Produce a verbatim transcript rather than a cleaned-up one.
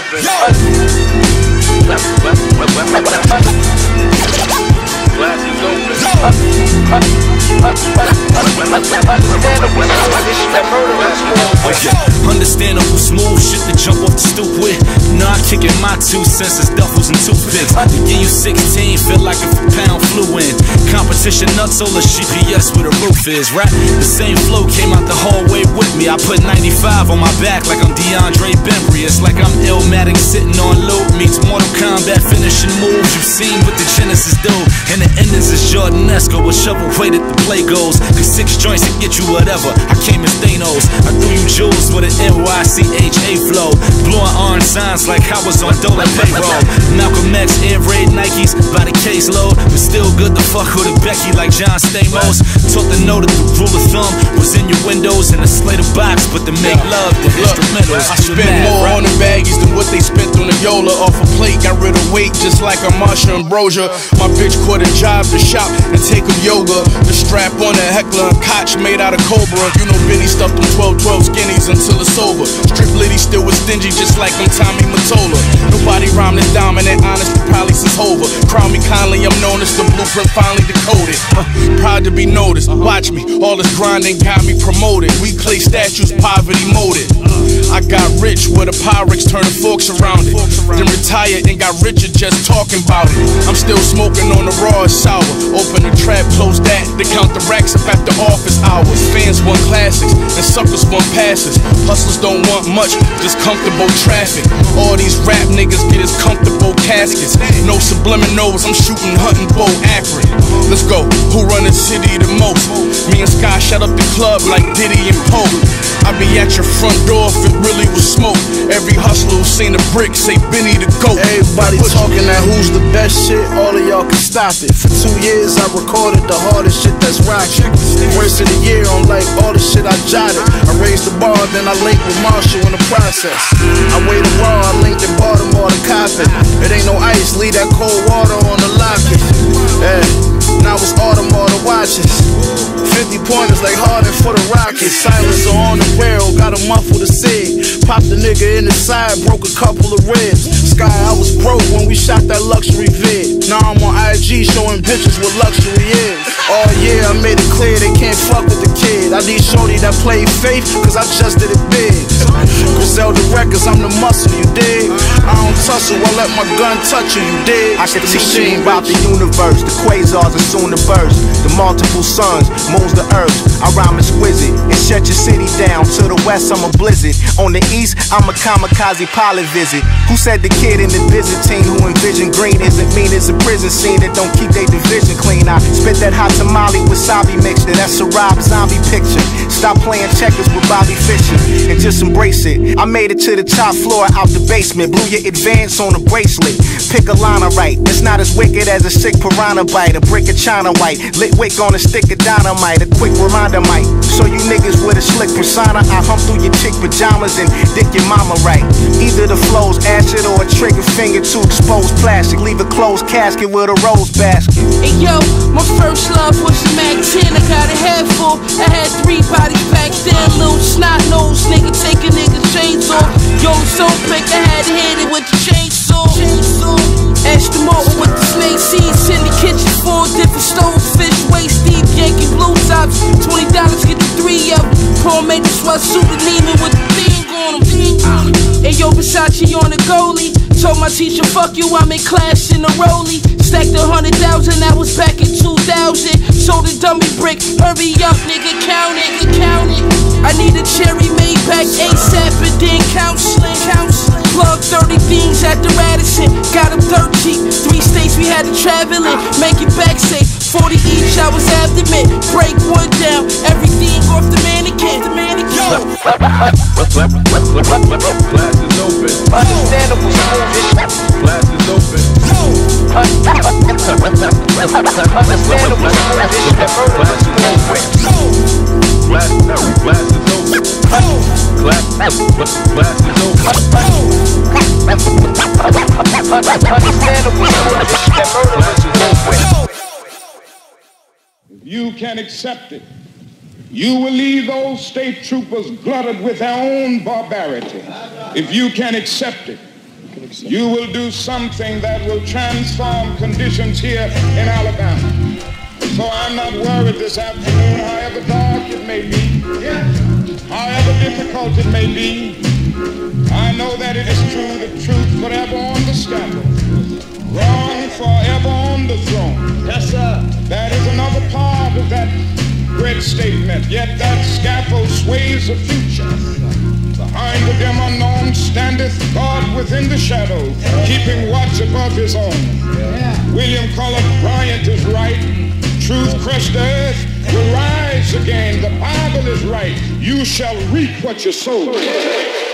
open. Glasses open. Understandable, smooth shit to jump off the stoop with. Nah, kicking my two senses, duffels and toothpicks. To give you sixteen, feel like if a pound flew in. Competition nuts, all the G P S where the roof is, right? The same flow came out the hallway with me. I put ninety-five on my back like I'm DeAndre Bembry. It's like I'm Illmatic sitting on loop. Meets Mortal Kombat finishing moves you've seen with the Genesis do. And the endings is Jordanesco with shovel weight at the play goes. Cause six joints can get you whatever. I came as Thanos. I threw you jewels with an N Y C H A flow. Blowing orange signs like I was on Dolan payroll. Malcolm X, Air Raid Nikes by the caseload. But still good to fuck with a Becky like John Stamos. Taught to know that the rule of thumb was in your windows and a Slater box, but to make love the instrumentals. I spent more on the baggies than what they spent on the Yola. Off a plate, got rid of weight just like a Marsha Ambrosia. My bitch quit a job to shop and take up yoga. The strap on a Heckler and Koch made out of Cobra. You know Benny stuffed them twelve twelve skinnies until it's over. Strip Liddy still was stingy just like I'm Tommy Mottola. Nobody rhymed as dominant, honest, probably since Hova. Crown me kindly, I'm known as the blueprint finally decoded. Uh, proud to be noticed, watch me, all this grinding got me promoted. We play statues, poverty molded. I got rich with a Pyrex turning forks around it. Then retired and got richer just talking about it. I'm still smoking on the raw sour. Open the trap, close that, to count the racks up after office hours. Fans want classics and suckers want passes. Hustlers don't want much, just comfortable traffic. All these rap niggas get as comfortable caskets. No subliminals, I'm shooting hunting bow accurate. Let's go, who run the city the most? Me and Sky shut up the club like Diddy and Pope. I be at your front door if it really was smoke. Every hustler who seen a brick say Benny the GOAT. Everybody talking that who's the best shit, all of y'all can stop it. For two years I recorded the hardest shit that's rockin'. Worst of the year on like all the shit I jotted. I raised the bar, then I linked with Marshall in the process. I waited raw, I linked in Baltimore to cop it. It ain't no ice, leave that cold water on the locket. Yeah, now it's Audemars the watches. fifty pointers like Harden for the Rockets. Silencer on the barrel, got a muffle to say. Popped the nigga in the side, broke a couple of ribs. Sky, I was broke when we shot that luxury vid. Now I'm on I G showing bitches what luxury is. Oh yeah, I made it clear they can't fuck with the kid. I need shorty that played faith, cause I just did it big. Griselda Records, I'm the muscle, you dig? I don't tussle, I let my gun touch you, you dig? I can teach you about the universe, the quasars are soon to burst. The multiple suns, moons the earth. I rhyme exquisite and shut your city down. To the west, I'm a blizzard. On the east, I'm a kamikaze pilot visit. Who said the kid in the Byzantine who envisioned green isn't mean it's a prison scene that don't keep their division clean? I spit that hot tamale wasabi mixture. That's a Rob Zombie picture. Stop playing checkers with Bobby Fischer and just embrace it. I made it to the top floor out the basement. Blew your advance on a bracelet. Pick a line right. It's not as wicked as a sick piranha bite. A brick of China white. Lit wick on a stick of dynamite. A quick reminder might show you niggas with a slick persona. I hump through your chick pajamas and dick your mama right. Either the flow's acid or a trigger finger to expose plastic. Leave a closed casket with a rose basket. Hey yo, my first love was a Mac ten. I got a head full. I had three bodies back then. Little snot nose nigga take a nigga's chains off. Yo, so quick I had to hit it with the chainsaw. Ashton Martin with the snake seeds in the kitchen. Four different stonefish, waist deep, Yankee blue tops. Twenty dollars get the three of them. Paul made the sweatsuit and Neiman with the thing on them. Hey yo, Versace on the goalie. Told my teacher, fuck you, I'm in class in a rollie. Stacked a hundred thousand, that was back in two thousand. Sold a dummy brick, hurry up, nigga, count it, count it. I need a cherry made back ASAP and then counseling, counseling. Plug thirty things at the Radisson, got them dirt cheap. Three states we had to travel in, make it back safe. Forty each, I was abdomen. Break one down, everything off the mannequin. The mannequin. Glass is open. Understandable, smooth. Glass is open. Understandable, smooth. Glass is open. Glass is open. Glass is open. If you can accept it, you will leave those state troopers glutted with their own barbarity. If you can accept it, You will do something that will transform conditions here in Alabama. So I'm not worried this afternoon, however dark it may be, however difficult it may be. I know that it is true, the truth forever on the scaffold, wrong forever on the throne. Yes, sir. That is another part of that great statement. Yet that scaffold sways the future. Behind the dim unknown standeth God within the shadow, keeping watch above his own. William Cullen Bryant is right. Truth crushed the earth will rise again. The Bible is right. You shall reap what you sow.